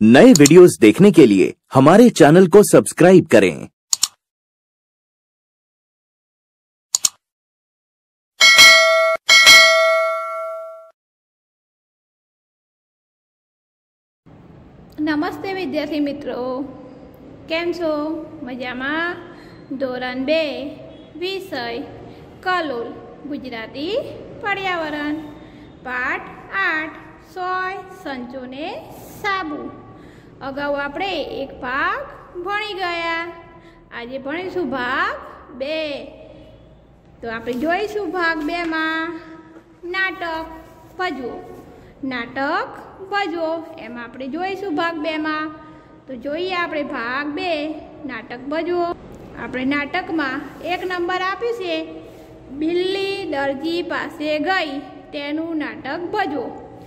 नए वीडियोस देखने के लिए हमारे चैनल को सब्सक्राइब करें। नमस्ते विद्यार्थी मित्रों, केम छो? मजामा? धोरण 2 विषय कलोल गुजराती पर्यावरण पाठ 8 सोय संचो ने साबु। अगाऊ आपणे एक भाग भणी गया, आज भणीशुं भाग 2। तो आपणे जोईशुं भाग 2 में नाटक भजवो। नाटक भजवो एम आपणे जोईशुं भाग 2 में। तो जोईए आपणे भाग 2 नाटक भजवो। आपणे नाटक में 1 नंबर आप्युं छे बिल्ली दर्जी पासे गई तेनुं नाटक भजवो।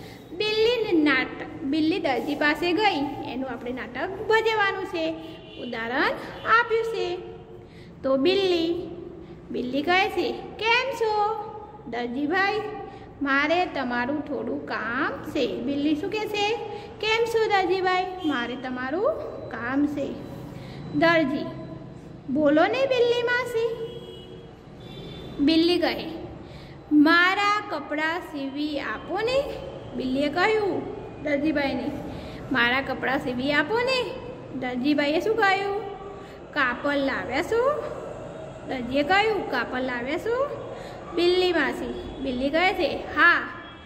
बिल्ली दर्जी पासे गई एनुं आपणे नाटक भजवानुं छे। उदाहरण आप्युं छे। तो बिल्ली कहे छे केम छो दर्जी भाई, मारे तमारुं थोड़ुं काम छे। बिल्ली शुं कहे छे? केम छो दर्जी भाई, मारे तमारुं काम छे। दर्जी बोलो ने बिल्ली मासी। बिल्ली कहे मारा कपड़ा सीवी आपो ने। बिल्लीए कह्युं दर्जीभाई ने मारा कपड़ा सीवी आपो ने। दर्जीभाईए शुं कह्युं? कापड़ लाव्या छो। दर्जीए कह्युं कापड़ लाव्या छो। बिल्ली मासी बिल्ली कहे छे हाँ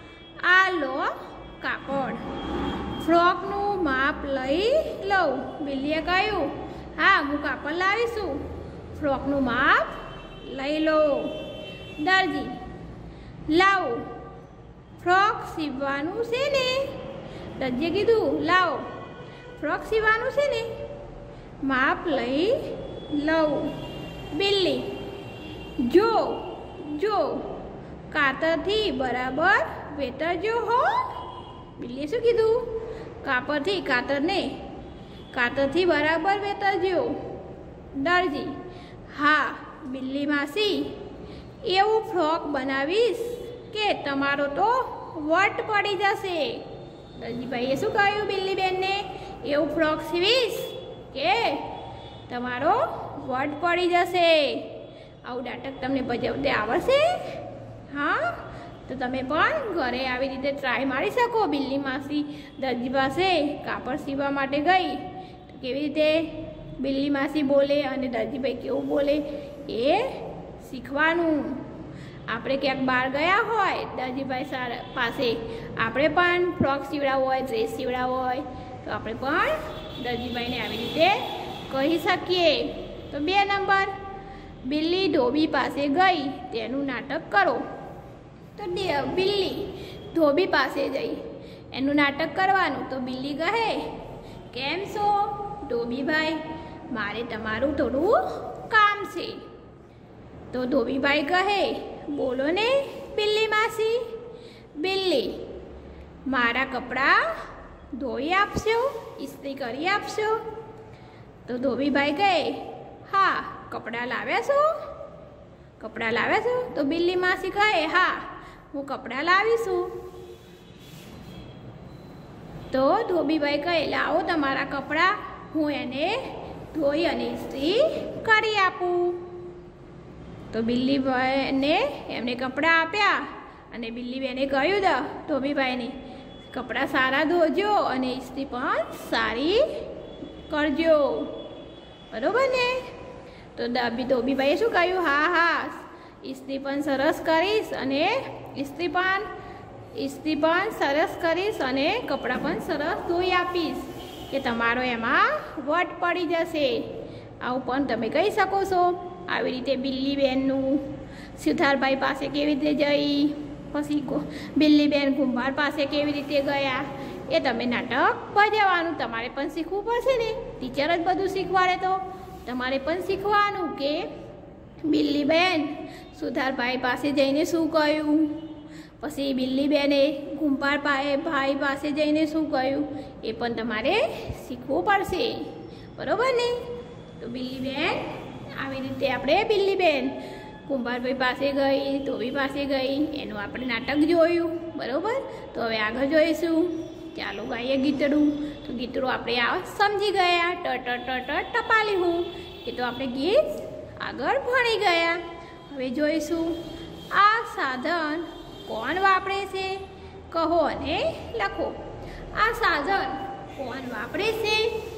आ लो कापड़, फ्रॉकनुं माप लई लઉં। बिल्लीए कह्युं हाँ हूँ कापड़ लावीशुं, फ्रॉकनुं माप लई लो। दर्जी लावो फ्रॉक सीववानुं छे ने। दर्जीए कीधुं लावो फ्रॉक सीववानुं छे ने, माप लई लઉં। बिल्ली जो जो कातरथी बराबर वेतरजो हो। बिल्लीए शुं कीधुं? कापड़थी कातरने कातरथी बराबर वेतरजो। दर्जी हाँ बिल्ली मासी एवुं फ्रॉक बनावीश के तमारो तो वट पड़ी जशे। दर्जीभाईए शुं कह्युं बिल्ली बेन ने? एवुं फ्रॉक सीवीश के तमारो वट पड़ी जशे। आવું નાટક તમને ભજવતે આવડશે? हाँ तो तमे पण घरे आवी रीते ट्राय मारी शको। बिल्ली मासी दर्जी पासे कापड़ सीववा माटे गई तो केवी रीते बिल्ली मासी बोले अने दर्जीभाई केवुं बोले ए शीखवानुं। आपणे क्यांक बहार गया होय दर्जीभाई पासे आपणे पण फ्रॉक सीवડાવો होय, ड्रेस सीवડાવો होय तो आपणे पण दर्जीभाईने आवी रीते कही शकीए। तो 2 नंबर बिल्ली धोबी पासे गई तेनुं नाटक करो। तो बिल्ली धोबी पासे गई एनुं नाटक करवानुं। तो बिल्ली कहे केम छो धोबी भाई, मारे तमारुं थोड़ुं काम छे। तो धोबी भाई कहे बोलो ने बिल्ली मासी। बिल्ली मारा कपड़ा धोई आपशो, इस्त्री करी आपशो। तो धोबी भाई कहे हाँ कपड़ा लाव्या छो। कपड़ा लाव्या छो? तो बिल्ली मासी कहे हाँ हूँ कपड़ा लावीशुं। तो धोबीभाई कहे लावो तमारा कपड़ा हूँ एने धोई अने इस्त्री करी आपूं। तो बिल्ली ने एमने कपड़ा आप्या अने बिल्ली बेने कह्युं धोबीभाई ने कपड़ा सारा धोजो अने इस्त्री पण सारी करजो, बरोबर ने? तो धोबीभाईए शुं कह्युं? हाँ हाँ इस्त्री पण सरस करीश अने इस्त्री पण सरस करीश अने कपड़ा पण सरस धोई आपीश के तमारो एमां वट पड़ी जशे। आवुं पण तमे कही शको छो। આવી રીતે બિલ્લી બેનનું સુથારભાઈ પાસે કેવી રીતે જઈ, પછી બિલ્લી બેન કુંભાર પાસે કેવી રીતે ગયા, એ તમે નાટક ભજવવાનું તમારે પણ શીખવું પડશે ને। ટીચર જ બધું શીખવાડે તો તમારે પણ શીખવાનું કે બિલ્લી બેન સુથારભાઈ પાસે જઈને શું કહ્યું, પછી બિલ્લી બેને કુંભાર ભાઈ પાસે જઈને શું કહ્યું, એ પણ તમારે શીખવું પડશે, બરોબર ને? તો બિલ્લી બેન આવી રીતે આપણે બિલ્લી બેન કુંભારભાઈ પાસે ગઈ, ધોબી પાસે ગઈ એનું આપણે નાટક જોયું, બરોબર? તો હવે આગળ જોઈશું। ચાલો ગાઈએ ગીતડું. તો ગીતડું આપણે આ સમજી ગયા. ટ ટ ટ ટ ટપાલી હું, એ તો આપણે ગીત આગળ ભણી ગયા. હવે જોઈશું આ સાધન કોણ વાપરે છે, કહો અને લખો. આ સાધન કોણ વાપરે છે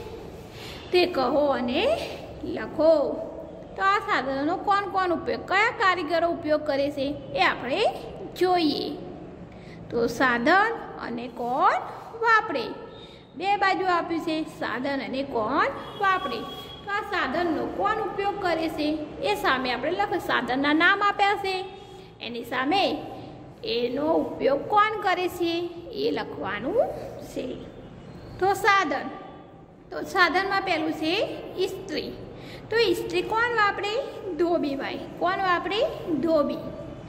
તે કહો અને લખો. તો આ સાધનોનો કોણ કોણ ઉપયોગ, કયા કારીગરો ઉપયોગ કરે છે એ આપણે જોઈએ. તો સાધન અને કોણ વાપરે, બે બાજુ આપ્યું છે, સાધન અને કોણ વાપરે. તો આ સાધનનો કોણ ઉપયોગ કરે છે એ સામે આપણે લખો. સાધનના નામ આપ્યા છે, એની સામે એનો ઉપયોગ કોણ કરે છે એ લખવાનું છે. તો સાધન, તો સાધનમાં પહેલું છે ઇસ્ત્રી. તો ઇસ્ત્રી કોણ વાપરે, ધોબીભાઈ. કોણ વાપરે, ધોબી.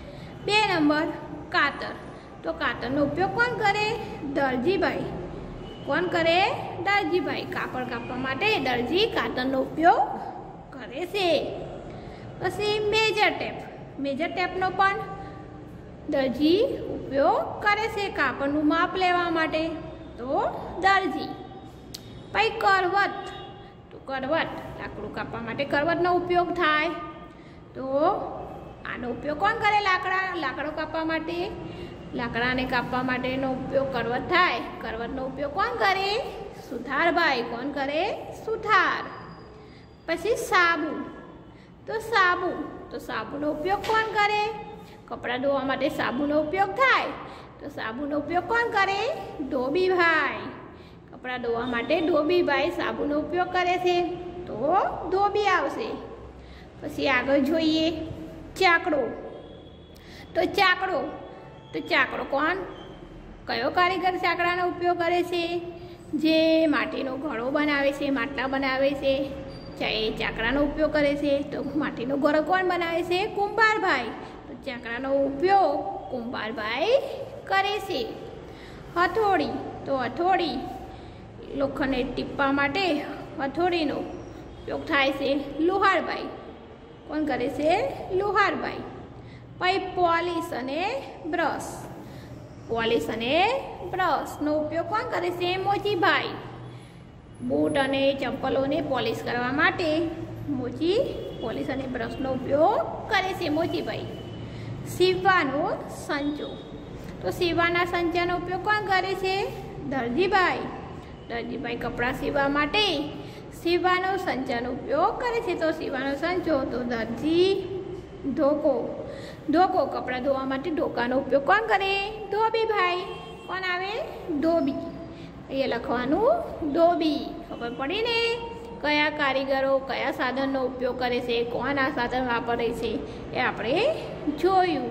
2 નંબર કાતર. તો કાતરનો ઉપયોગ કોણ કરે, દરજીભાઈ. કોણ કરે, દરજીભાઈ. કાપડ કાપવા માટે દરજી કાતરનો ઉપયોગ કરે છે. પછી મેજર ટેપ. મેજર ટેપનો પણ દરજી ઉપયોગ કરે છે કાપડનું માપ લેવા માટે, તો દરજી. પછી કરવત. તો કરવત, લાકડું કાપવા માટે કરવતનો ઉપયોગ થાય. તો આનો ઉપયોગ કોણ કરે, લાકડો કાપવા માટે, લાકડાને કાપવા માટેનો ઉપયોગ કરવત થાય. કરવતનો ઉપયોગ કોણ કરે, સુથારભાઈ. કોણ કરે, સુથાર. પછી સાબુ. તો સાબુ, તો સાબુનો ઉપયોગ કોણ કરે, કપડાં ધોવા માટે સાબુનો ઉપયોગ થાય. તો સાબુનો ઉપયોગ કોણ કરે, ધોબીભાઈ. કપડાં ધોવા માટે ધોબીભાઈ સાબુનો ઉપયોગ કરે છે, તો ધોબી આવશે. પછી આગળ જોઈએ ચાકડો. તો ચાકડો, તો ચાકડો કોણ, કયો કારીગર ચાકડાનો ઉપયોગ કરે છે, જે માટીનો ઘડો બનાવે છે, માટલા બનાવે છે, એ ચાકડાનો ઉપયોગ કરે છે. તો માટીનો ઘડો કોણ બનાવે છે, કુંભારભાઈ. તો ચાકડાનો ઉપયોગ કુંભારભાઈ કરે છે. હથોડી. તો હથોડી, લોખંડને ટીપવા માટે હથોડીનો ઉપયોગ થાય છે, લુહારભાઈ. કોણ કરે છે, લુહારભાઈ. પછી પોલિશ અને બ્રશ. પોલિશ અને બ્રશનો ઉપયોગ કોણ કરે છે, મોચીભાઈ. બૂટ અને ચપ્પલોને પોલિશ કરવા માટે મોચી પોલિશ અને બ્રશનો ઉપયોગ કરે છે, મોચીભાઈ. સીવવાનો સંચો. તો સીવવાના સંચાનો ઉપયોગ કોણ કરે છે, દરજીભાઈ. દરજીભાઈ કપડાં સીવવા માટે સીવવાનો સંચાનો ઉપયોગ કરે છે. તો સીવવાનો સંચો, તો દરજી. ધોકો. ધોકો, કપડાં ધોવા માટે ધોકાનો ઉપયોગ કોણ કરે, ધોબીભાઈ. કોણ આવે, ધોબી. એ લખવાનું ધોબી. ખબર પડી ને કયા કારીગરો કયા સાધનનો ઉપયોગ કરે છે, કોણ આ સાધન વાપરે છે એ આપણે જોયું.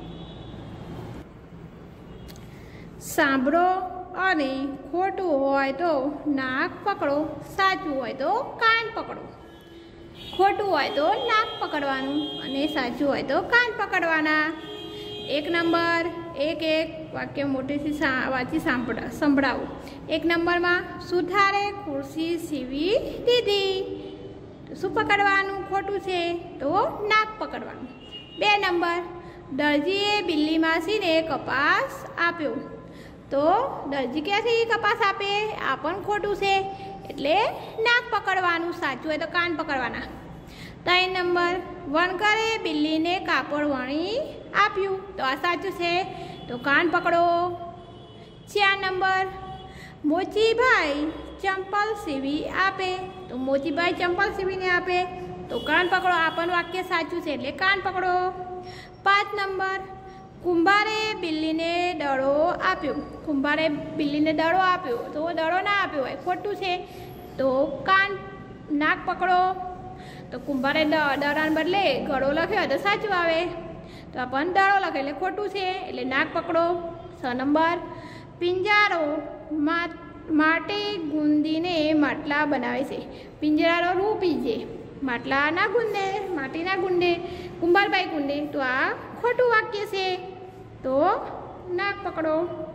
સાંભળો અને ખોટું હોય તો નાક પકડો, સાચું હોય તો કાન પકડો. ખોટું હોય તો નાક પકડવાનું અને સાચું હોય તો કાન પકડવાના. 1 નંબર, એક વાક્ય મોટેથી વાંચી સંભળાવું. 1 નંબરમાં સુથારે ખુરશી સીવી દીધી. તો શું પકડવાનું, ખોટું છે, તો નાક પકડવાનું. 2 નંબર, દરજીએ બિલ્લી માસીને કપાસ આપ્યો. તો દરજી ક્યાંથી કપાસ આપે, આ પણ ખોટું છે, એટલે નાક પકડવાનું. સાચું હોય તો કાન પકડવાના. 3 નંબર, વણકરે બિલ્લીને કાપડ વણી આપ્યું. તો આ સાચું છે, તો કાન પકડો. 4 નંબર, મોચીભાઈ ચંપલ સીવી આપે. તો મોચીભાઈ ચંપલ સીવીને આપે, તો કાન પકડો. આ પણ વાક્ય સાચું છે, એટલે કાન પકડો. 5 નંબર, કુંભારે બિલ્લીને દડો આપ્યો. કુંભારે બિલ્લીને દડો આપ્યો, તો દડો ના આપ્યો હોય, ખોટું છે, તો નાક પકડો. તો કુંભારે દડાને બદલે ઘડો લખ્યો તો સાચું આવે, તો આ પણ દડો લખે એટલે ખોટું છે, એટલે નાક પકડો. 6 નંબર, પિંજારો માટે ગુંદીને માટલા બનાવે છે. પિંજરારો રૂપી છે, માટલા ના ગુંદે, માટી ના ગુંદે, કુંભારભાઈ ગુંદે. તો આ ખોટું વાક્ય છે, તો નાક પકડો.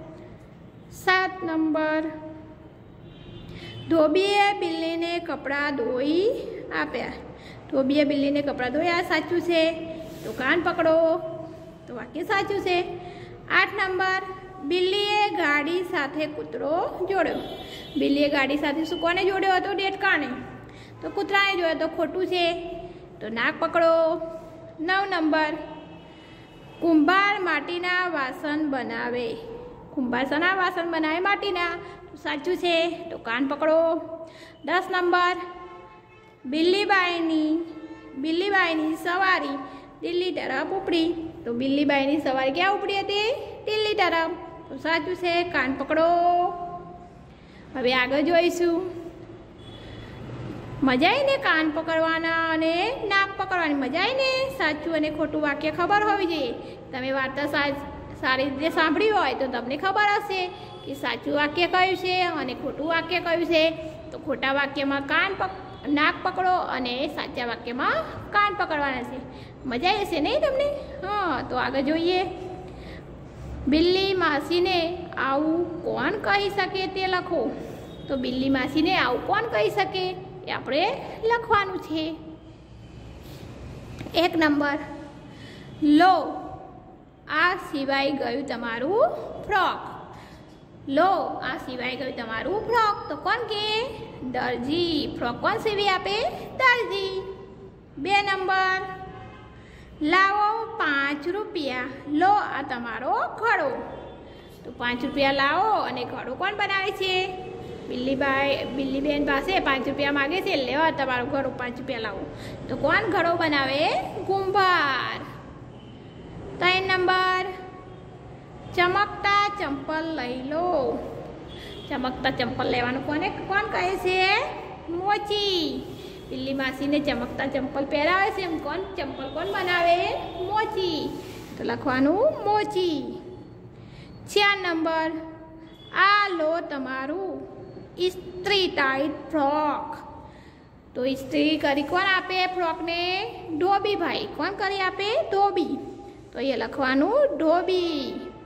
7 નંબર, ધોબીએ બિલ્લીને કપડાં ધોઈ આપ્યા. ધોબીએ બિલ્લીને કપડાં ધોયા, સાચું છે, તો કાન પકડો. તો વાક્ય સાચું છે. 8 નંબર, બિલ્લીએ ગાડી સાથે કૂતરો જોડ્યો. બિલ્લીએ ગાડી સાથે શું કોને જોડ્યો હતો? દેડકાને. તો કૂતરાને જોડ્યો તો ખોટું છે, તો નાક પકડો. 9 નંબર, કુંભાર માટીના વાસણ બનાવે. કુંભાર શાના વાસણ બનાવે? માટીના. તો સાચું છે, તો કાન પકડો. 10 નંબર, બિલ્લીબાઈની સવારી દિલ્હી તરફ ઉપડી. તો બિલ્લીબાઈની સવારી ક્યાં ઉપડી હતી? દિલ્હી તરફ. તો સાચું છે, કાન પકડો. હવે આગળ જોઈશું. મજા આવી ને કાન પકડવાના અને નાક પકડવાની? મજા આવી ને? સાચું અને ખોટું વાક્ય ખબર હોવી જોઈએ. તમે વાર્તા સારી રીતે સાંભળી હોય તો તમને ખબર હશે કે સાચું વાક્ય કયું છે અને ખોટું વાક્ય કયું છે. તો ખોટા વાક્યમાં નાક પકડો અને સાચા વાક્યમાં કાન પકડવાના છે. મજા આવી હશે નહીં તમને? હા, તો આગળ જોઈએ. બિલ્લી માસીને આવું કોણ કહી શકે તે લખો. તો બિલ્લી માસીને આવું કોણ કહી શકે એ આપણે લખવાનું છે. 1 નંબર, લો આ સિવાય ગયું તમારું ફ્રોક. લો આ સિવાય ગયું તમારું ફ્રોક. તો કોણ કે? દરજી. ફ્રોક કોણ સીવી આપે? દરજી. 2 નંબર, લાવો 5 રૂપિયા. લો આ તમારો ઘડો. તો 5 રૂપિયા લાવો અને ઘડો કોણ બનાવે છે? બિલ્લીબેન પાસે 5 રૂપિયા માગે છે. લેવા તમારો ઘડો 5 રૂપિયા લાવો. તો કોણ ઘડો બનાવે? કુંભાર. 3 નંબર, ચમકતા ચંપલ લઈ લો. ચમકતા ચંપલ લેવાનું કોણ કહે છે? મોચી. બિલ્લી માસીને ચમકતા ચંપલ પહેરાવે છે. ચંપલ કોણ બનાવે? મોચી. તો લખવાનું મોચી. 4 નંબર, આ લો તમારું ઇસ્ત્રી ટાઈટ ફ્રોક. તો ઇસ્ત્રી કરી કોણ આપે ફ્રોકને? ધોબીભાઈ. કોણ કરી આપે? ધોબી. તો એ લખવાનું ધોબી.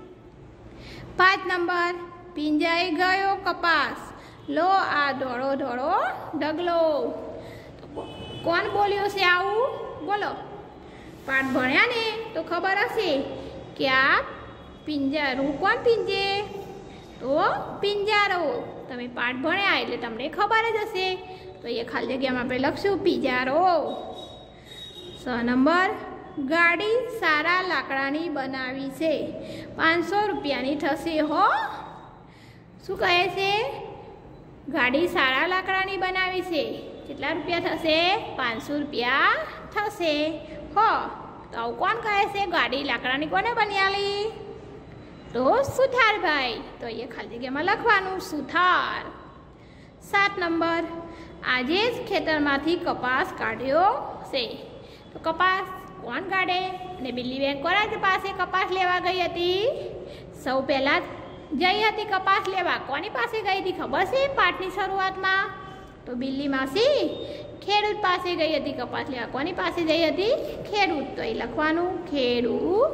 5 નંબર, પીંજાઈ ગયો કપાસ. લો આ ધોળો ધોળો ઢગલો. કોણ બોલ્યું છે આવું? બોલો. પાઠ ભણ્યા ને તો ખબર હશે કે આ પિંજારું કોણ પીંજે? તો પિંજારો. તમે પાઠ ભણ્યા એટલે તમને ખબર જ હશે. તો એ ખાલી જગ્યામાં આપણે લખશું પિંજારો. 6 નંબર, ગાડી સારા લાકડાની બનાવી છે. 500 રૂપિયાની થશે હો. શું કહે છે? ગાડી સારા લાકડાની બનાવી છે. કેટલા રૂપિયા થશે? 500 રૂપિયા થશે હો. તો આવું કોણ કહે છે? ગાડી લાકડાની કોને બનાવી? તો સુથારભાઈ. તો એ ખાલી જગ્યામાં લખવાનું સુથાર. 7 નંબર, આજે જ ખેતરમાંથી કપાસ કાઢ્યો છે. તો કપાસ કોણ કાઢે? અને બિલ્લીબેન કોના પાસે કપાસ લેવા ગઈ હતી? સૌ પહેલાં જઈ હતી કપાસ લેવા. કોની પાસે ગઈ હતી ખબર છે? પાઠની શરૂઆતમાં તો બિલ્લી માસી ખેડૂત પાસે ગઈ હતી કપાસ લેવા. કોની પાસે જઈ હતી? ખેડૂત. તો એ લખવાનું ખેડૂત.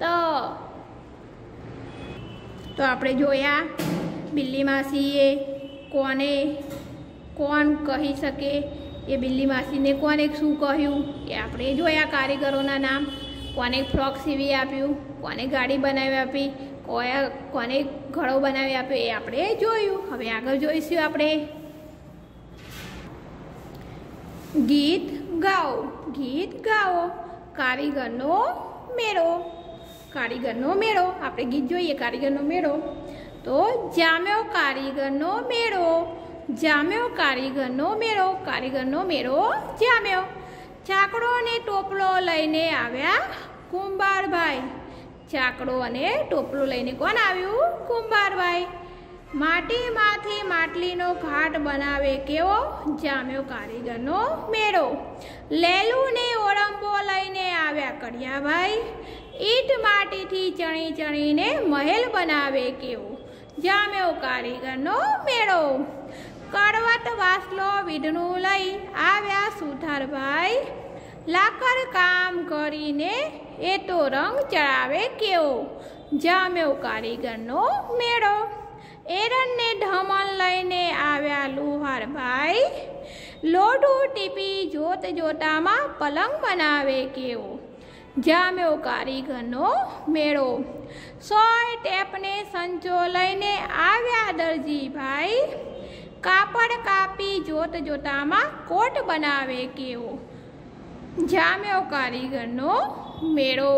તો આપણે જોયા બિલ્લી માસીએ કોણ કહી શકે એ બિલ્લી માસીને કોને શું કહ્યું એ આપણે જોયા. કારીગરોના નામ, કોને ફ્રોક સીવી આપ્યું, કોને ગાડી બનાવી આપી, કોને ઘડો બનાવી આપ્યો એ આપણે જોયું. હવે આગળ જોઈશું આપણે. ગીત ગાઓ. ગીત ગાઓ. કારીગરનો મેળો. કારીગરનો મેળો. આપણે ગીત જોઈએ કારીગરનો મેળો. તો જામ્યો કારીગરનો મેળો. જામ્યો કારીગરનો મેળો. કારીગરનો મેળો જામ્યો. ચાકડો અને ટોપલો લઈને આવ્યા કુંભારભાઈ. ચાકડો અને ટોપલો લઈને કોણ આવ્યું? કુંભારભાઈ. માટીમાંથી માટલીનો ઘાટ બનાવે કેવો? જામ્યો કારીગરનો મેળો. લેલુને ઓળંબો લઈને આવ્યા કડિયાભાઈ. ઈંટ માટીથી ચણી ચણીને મહેલ બનાવે કેવો? જામ્યો કારીગરનો મેળો. કડવટ વાસલો વીધણું લઈ આવ્યા સુથારભાઈ. લાકડ કામ કરીને એ તો રંગ ચડાવે કેવો? જામ્યો કારીગરનો મેળો. એરણને ઢમણ લઈને આવ્યા લુહારભાઈ. લોઢું ટીપી જોત જોતામાં પલંગ બનાવે કેવો? જામ્યો કારીગરનો મેળો. 100 ટેપને સંચો લઈને આવ્યા દરજીભાઈ, કાપડ કાપી જોત જોતામાં કોટ બનાવે કેવો. જામ્યો કારીગરનો મેળો.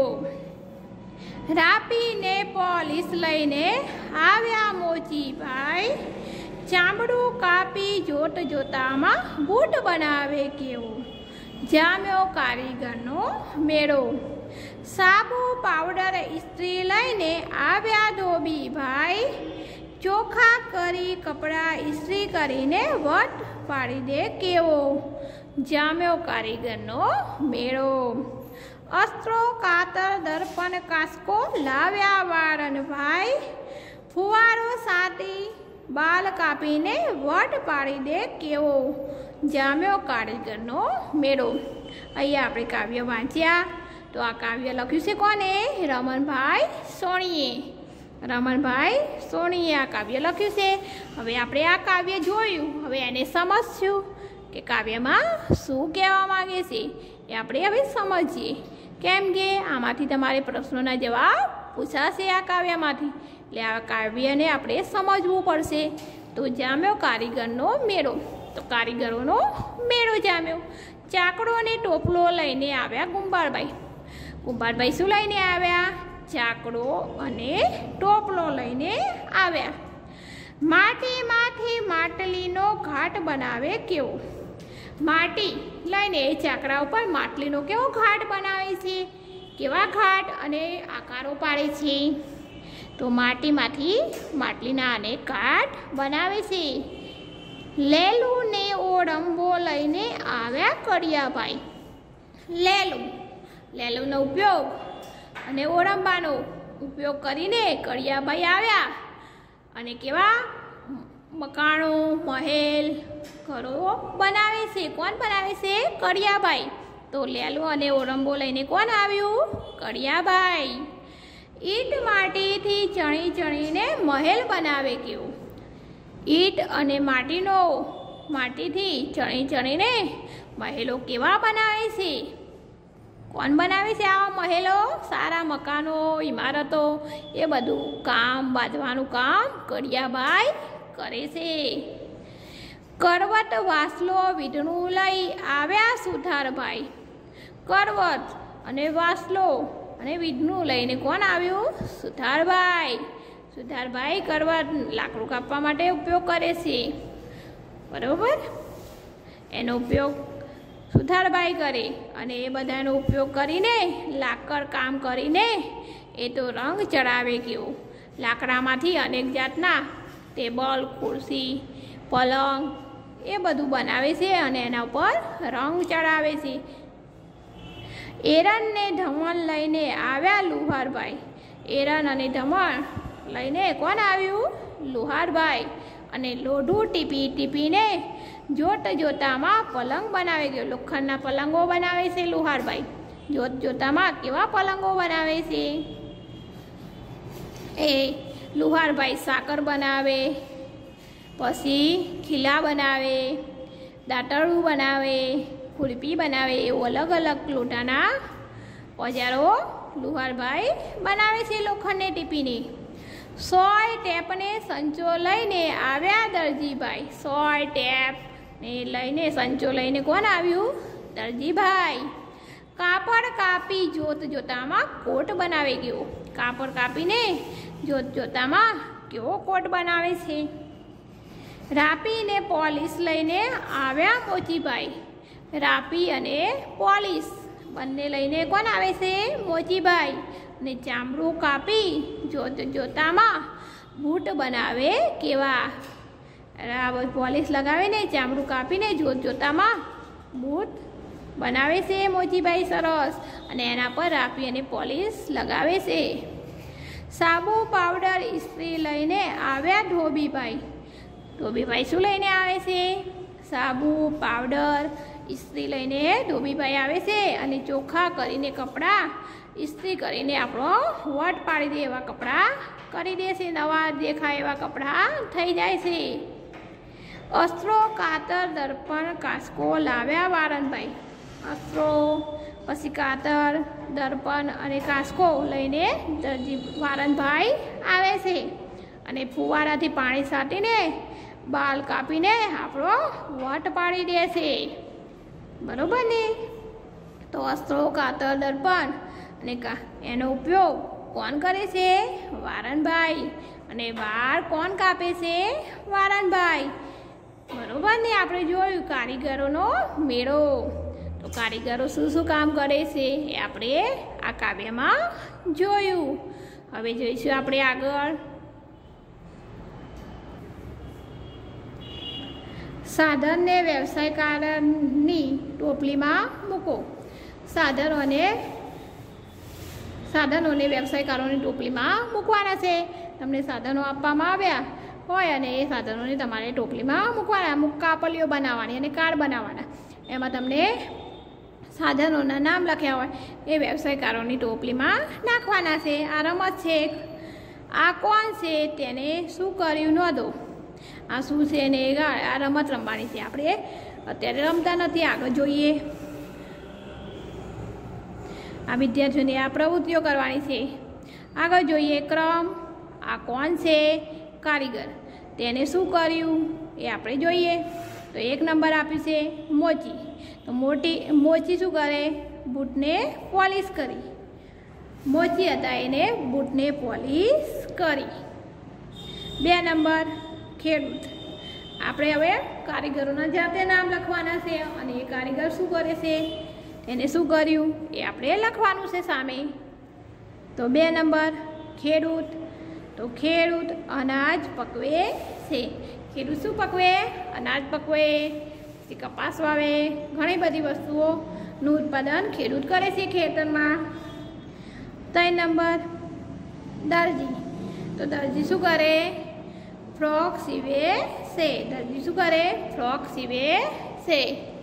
રાપીને પોલીસ લઈને આવ્યા મોચીભાઈ, ચામડું કાપી જોત જોતામાં બૂટ બનાવે કેવો. જામ્યો કારીગરનો મેળો. સાબુ પાવડર ઇસ્ત્રી લઈને આવ્યા ધોબીભાઈ, ચોખા કરી કપડાં ઇસ્ત્રી કરીને વટ પાડી દે કેવો. જામ્યો કારીગરનો મેળો. અસ્ત્રો કાતર દર્પણ કાસ્કો લાવ્યા વારણભાઈ, ફુવારો સાતી બાલ કાપીને વટ પાડી દે કેવો. જામ્યો કારીગરનો મેળો. અહીંયા આપણે કાવ્ય વાંચ્યા. તો આ કાવ્ય લખ્યું છે કોને? રમણભાઈ સોણીએ. રમણભાઈ સોણીએ આ કાવ્ય લખ્યું છે. હવે આપણે આ કાવ્ય જોયું, હવે એને સમજશું કે કાવ્યમાં શું કહેવા માંગે છે એ આપણે હવે સમજીએ. કેમ કે આમાંથી તમારે પ્રશ્નોના જવાબ પૂછાશે આ કાવ્યમાંથી, એટલે આ કાવ્યને આપણે સમજવું પડશે. તો જામ્યો કારીગરનો મેળો. તો કારીગરોનો મેળો જામ્યો. ચાકડો અને ટોપલો લઈને આવ્યા કુંભારભાઈ. કુંભારભાઈ શું લઈને આવ્યા? ચાકડો અને ટોપલો લઈને આવ્યા. માટીમાંથી માટલીનો ઘાટ બનાવે કેવો. માટી લઈને ચાકડા ઉપર માટલીનો કેવો ઘાટ બનાવે છે, કેવા ઘાટ અને આકારો પાડે છે. તો માટીમાંથી માટલીના અનેક ઘાટ બનાવે છે. લેલું ને ઓળંબો લઈને આવ્યા કડિયાભાઈ. લેલુનો ઉપયોગ અને ઓળંબાનો ઉપયોગ કરીને કડિયાભાઈ આવ્યા અને કેવા મકાનો, મહેલ, ઘરો બનાવે છે. કોણ બનાવે છે? કડિયાભાઈ. તો લેલું અને ઓળંબો લઈને કોણ આવ્યું? કડિયાભાઈ. ઈંટ માટીથી ચણી ચણીને મહેલ બનાવે કેવું. ઈંટ અને માટીથી ચણી ચણીને મહેલો કેવા બનાવે છે? કોણ બનાવે છે આવા મહેલો? સારા મકાનો, ઇમારતો, એ બધું કામ, બાંધવાનું કામ કડિયાભાઈ કરે છે. કરવત વાસલો વીંધણું લઈ આવ્યા સુથારભાઈ. કરવત અને વાસલો અને વીંધણું લઈને કોણ આવ્યું? સુથારભાઈ. સુથારભાઈ કરવત લાકડું કાપવા માટે ઉપયોગ કરે છે, બરાબર? એનો ઉપયોગ સુથારભાઈ કરે અને એ બધાનો ઉપયોગ કરીને લાકડ કામ કરીને એ તો રંગ ચડાવે કેવો. લાકડામાંથી અનેક જાતના ટેબલ, ખુરશી, પલંગ એ બધું બનાવે છે અને એના ઉપર રંગ ચડાવે છે. એરન ને ધમણ લઈને આવ્યા લુહારભાઈ. એરન અને ધમણ લઈને કોણ આવ્યું? લુહારભાઈ. અને લોઢું ટીપીને જોત જોતામાં પલંગ બનાવે ગયો. લોખંડના પલંગો બનાવે છે લુહારભાઈ. જોત જોતામાં કેવા પલંગો બનાવે છે? એ લુહારભાઈ સાકર બનાવે, પછી ખીલા બનાવે, દાંતરડું બનાવે, ખુરપી બનાવે, એવું અલગ અલગ લોટાના ઓજારો લુહારભાઈ બનાવે છે લોખંડને ટીપીને. 100 ટેપને સંચો લઈને આવ્યા દરજીભાઈ. 100 ટેપને લઈને સંચો લઈને કોણ આવ્યું? દરજીભાઈ. કાપડ કાપી જોત જોતામાં કોટ બનાવે ગયો. કાપડ કાપીને જોત જોતામાં કેવો કોટ બનાવે છે? રાપીને પોલીસ લઈને આવ્યા મોચીભાઈ. રાપી અને પોલીસ બંને લઈને કોણ આવે છે? મોચીભાઈ. અને ચામડું કાપી જોત જોતામાં બૂટ બનાવે કેવા. પોલીસ લગાવીને ચામડું કાપીને જોત જોતામાં બૂટ બનાવે છે મોચીભાઈ, સરસ. અને એના પર રાપી અને પોલીસ લગાવે છે. સાબુ પાવડર ઇસ્ત્રી લઈને આવ્યા ધોબીભાઈ. ધોબીભાઈ શું લઈને આવે છે? સાબુ પાવડર ઇસ્ત્રી લઈને ધોબીભાઈ આવે છે અને ચોખ્ખા કરીને કપડાં ઇસ્ત્રી કરીને આપણો વટ પાડી દે એવા કપડાં કરી દે છે. નવા દેખાય એવા કપડાં થઈ જાય છે. અસ્ત્રો કાતર દર્પણ કાસ્કો લાવ્યા વારણભાઈ. અસ્ત્રો, પછી કાતર, દર્પણ અને કાંસકો લઈને દરજી વારણભાઈ આવે છે અને ફુવારાથી પાણી છાંટીને બાલ કાપીને આપણો વટ પાડી દે છે, બરાબર ને? તો અસ્ત્રો, કાતર, દર્પણ અને એનો ઉપયોગ કોણ કરે છે? વારણભાઈ. અને વાળ કોણ કાપે છે? વારણભાઈ, બરાબર ને? આપણે જોયું કારીગરોનો મેળો. તો કારીગરો શું શું કામ કરે છે એ આપણે આ કાવ્યમાં જોયું. હવે જોઈશું આપણે આગળ. સાધનને વ્યવસાયકારની ટોપલીમાં મૂકો. સાધનોને વ્યવસાયકારોની ટોપલીમાં મૂકવાના છે. તમને સાધનો આપવામાં આવ્યા હોય અને એ સાધનોને તમારે ટોપલીમાં મૂકવાના. અમુક કાપલીઓ બનાવવાની અને કાર્ડ બનાવવાના. એમાં તમને સાધનોના નામ લખ્યા હોય એ વ્યવસાયકારોની ટોપલીમાં નાખવાના છે. આ રમત છે. આ કોણ છે? તેને શું કર્યું નોંધો. આ શું છે ને? આ રમત રમવાની છે. આપણે અત્યારે રમતા નથી. આગળ જોઈએ. આ વિદ્યાર્થીઓને આ પ્રવૃત્તિઓ કરવાની છે. આગળ જોઈએ. ક્રમ. આ કોણ છે? કારીગર. તેને શું કર્યું એ આપણે જોઈએ. તો 1 નંબર આપ્યું છે મોચી. તો મોચી શું કરે? બૂટને પોલિશ કરી. મોચી હતા, એને બૂટને પોલિશ કરી. 2 નંબર ખેડૂત. આપણે હવે કારીગરોના જાતે નામ લખવાના છે અને એ કારીગર શું કરે છે, એને શું કર્યું એ આપણે લખવાનું છે સામે. તો 2 નંબર ખેડૂત. તો ખેડૂત અનાજ પકવે છે. ખેડૂત શું પકવે? અનાજ પકવે, કપાસ વાવે, ઘણી બધી વસ્તુઓનું ઉત્પાદન ખેડૂત કરે છે ખેતરમાં. 3 નંબર દરજી. તો દરજી શું કરે? ફ્રોક સીવે છે. દરજી શું કરે? ફ્રોક સીવે છે.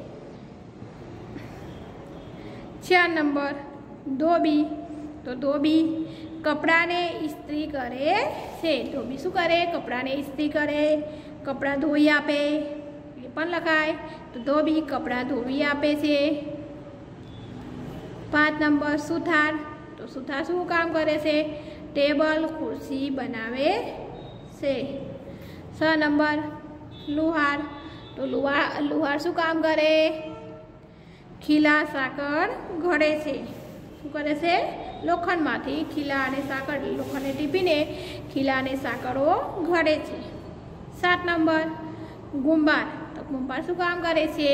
4 નંબર ધોબી. તો ધોબી કપડાને ઇસ્ત્રી કરે છે. ધોબી શું કરે? કપડાને ઇસ્ત્રી કરે, કપડાં ધોઈ આપે, એ પણ લખાય. તો ધોબી કપડાં ધોવી આપે છે. 5 નંબર સુથાર. તો સુથાર શું કામ કરે છે? ટેબલ, ખુરશી બનાવે છે. 6 નંબર લુહાર. તો લુહાર શું કામ કરે? ખીલા સાકર ઘડે છે. શું કરે છે? લોખંડમાંથી ખીલા અને સાકર, લોખંડને ટીપીને ખીલા અને સાકરો ઘડે છે. 7 નંબર ગુંબાર. તો ગુંબાર શું કામ કરે છે?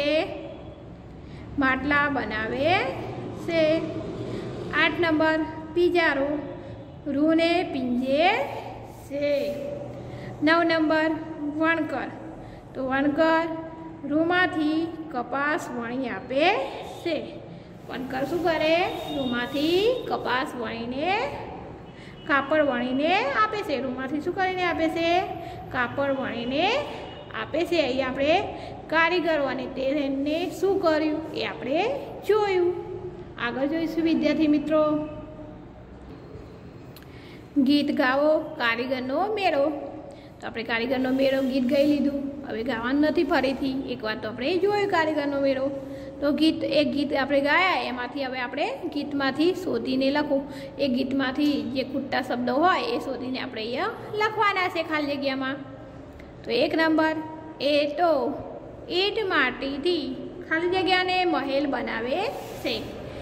માટલા બનાવે છે. 8 નંબર પિજારો. રૂને પીંજે છે. 9 નંબર વણકર. તો વણકર રૂમાંથી કપાસ વણી આપે છે. વણકર શું કરે? રૂમાંથી કપાસ વણીને કાપડ વણીને આપે છે. રૂમાંથી શું કરીને આપે છે? કાપડ વણીને આપે છે. અહીં આપણે કારીગરો અને તેને શું કર્યું એ આપણે જોયું. આગળ જોઈશું વિદ્યાર્થી મિત્રો. ગીત ગાવો. કારીગરનો મેળો. તો આપણે કારીગરનો મેળો ગીત ગાઈ લીધું. હવે ગાવાનું નથી ફરીથી. એકવાર તો આપણે જોયું કારીગરનો મેળો. તો એક ગીત આપણે ગાયા, એમાંથી હવે આપણે ગીતમાંથી શોધીને લખું. એ ગીતમાંથી જે ખૂટતા શબ્દો હોય એ શોધીને આપણે અહીંયા લખવાના છે ખાલી જગ્યામાં. તો 1 નંબર એ તો ઈંટ માટીથી ખાલી જગ્યાને મહેલ બનાવે છે.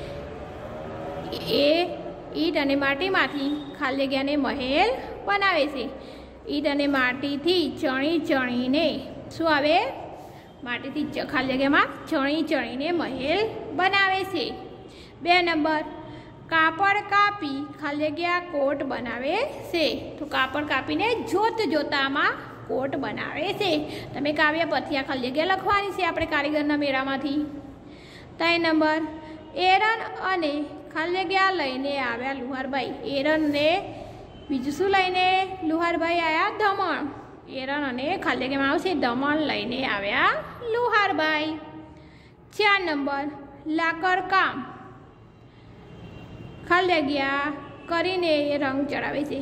એ ઈંટ અને માટીમાંથી ખાલી જગ્યાને મહેલ બનાવે છે. ઈંટ અને માટીથી ચણીને શું આવે? માટીથી ખાલી જગ્યામાં ચણીને મહેલ બનાવે છે. 2 નંબર કાપડ કાપી ખાલી જગ્યા કોટ બનાવે છે. તો કાપડ કાપીને જોતામાં કોટ બનાવે છે. તમે કાવ્ય પરથી આ ખાલી જગ્યા લખવાની છે આપણે કારીગરના મેળામાંથી. 3 નંબર એરન અને ખાલી જગ્યા લઈને આવ્યા લુહારભાઈ. એરનને બીજું શું લઈને લુહારભાઈ આવ્યા? દમણ. એરન અને ખાલી જગ્યામાં આવશે દમણ લઈને આવ્યા લુહારભાઈ. 4 નંબર લાકડ કામ. ખાલી જગ્યા કરીને રંગ ચડાવે છે.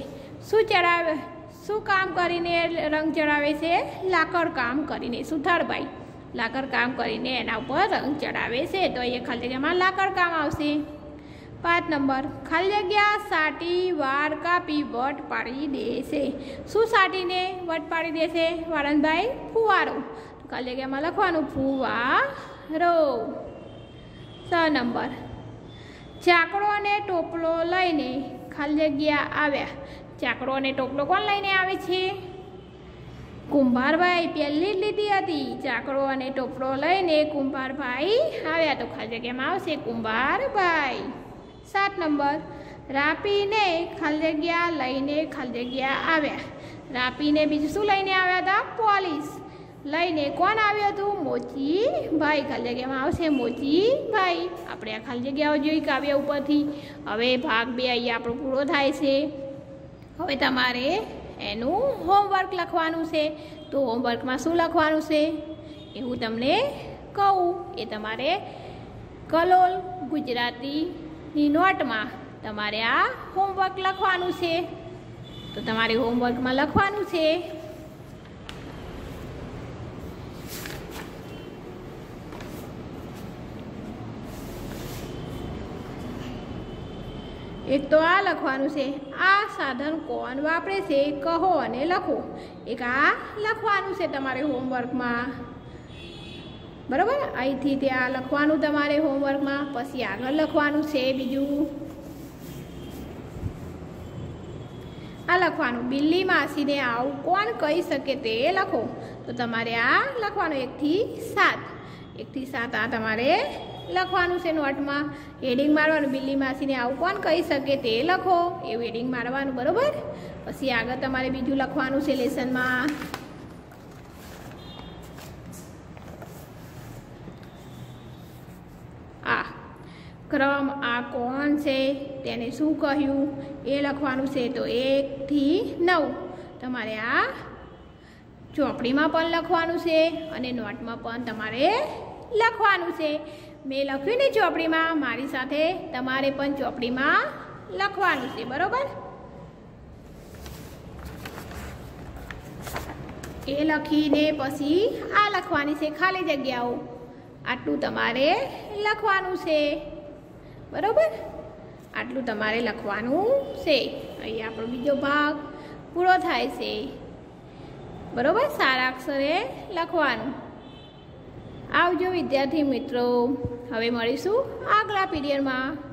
શું કામ કરીને રંગ ચડાવે છે? લાકડ કામ કરીને સુથારભાઈ. લાકડ કામ કરીને એના ઉપર રંગ ચડાવે છે, તો અહીંયા ખાલી જગ્યામાં લાકડ કામ આવશે. 5 નંબર, ખાલી જગ્યા સાટી વાળ કાપી વટ પાડી દેશે. શું સાટીને વટ પાડી દેશે વાળંદભાઈ? ફુવારો. તો ખાલી જગ્યામાં લખવાનું ફુવારો. 6 નંબર, ચાકડો અને ટોપલો લઈને ખાલી જગ્યા આવ્યા. ચાકડો અને ટોપલો કોણ લઈને આવે છે? કુંભારભાઈ. પહેલી જ લીધી હતી, ચાકડો અને ટોપલો લઈને કુંભારભાઈ આવ્યા, તો ખાલી જગ્યામાં આવશે કુંભારભાઈ. 7 નંબર, રાપીને ખાલી જગ્યા લઈને ખાલી જગ્યા આવ્યા. રાપીને બીજું શું લઈને આવ્યા હતા? પોલીસ. લઈને કોણ આવ્યું હતું? મોચીભાઈ. ખાલી જગ્યામાં આવશે મોચીભાઈ. આપણે આ ખાલી જગ્યાઓ જોઈ કાવ્ય ઉપરથી. હવે ભાગ 2 અહીંયા આપણો પૂરો થાય છે. હવે તમારે એનું હોમવર્ક લખવાનું છે. તો હોમવર્કમાં શું લખવાનું છે એ હું તમને કહું. એ તમારે કલોલ ગુજરાતીની નોટમાં તમારે આ હોમવર્ક લખવાનું છે. તો તમારે હોમવર્કમાં લખવાનું છે, એક તો આ લખવાનું છે, આ સાધન કોણ વાપરે છે કહો અને લખો. એક આ લખવાનું છે તમારે હોમવર્કમાં, બરાબર. અહીંથી ત્યાં લખવાનું તમારે હોમવર્કમાં. પછી આગળ લખવાનું છે બીજું આ લખવાનું, બિલ્લી માસીને આવું કોણ કહી શકે તે લખો. તો તમારે આ લખવાનું 1 થી 7. 1 થી 7 આ તમારે લખવાનું છે નોટમાં. હેડિંગ મારવાનું, બિલ્લી માસીને આવું કોણ કહી શકે તે લખો, એવું હેડિંગ મારવાનું, બરાબર. પછી આગળ તમારે બીજું લખવાનું છે લેસનમાં. આ ક્રમ, આ કોણ છે તેને શું કહ્યું એ લખવાનું છે. તો 1 થી 9 તમારે આ ચોપડીમાં પણ લખવાનું છે અને નોટમાં પણ તમારે લખવાનું છે. મેં લખ્યું ને ચોપડીમાં, મારી સાથે તમારે પણ ચોપડીમાં લખવાનું છે, બરાબર. એ લખીને પછી આ લખવાની છે ખાલી જગ્યાઓ. આટલું તમારે લખવાનું છે, બરાબર. આટલું તમારે લખવાનું છે. અહીં આપણો બીજો ભાગ પૂરો થાય છે, બરાબર. સારા અક્ષરે લખવાનું. આવજો વિદ્યાર્થી મિત્રો. હવે મળીશું આગલા પીરિયડમાં.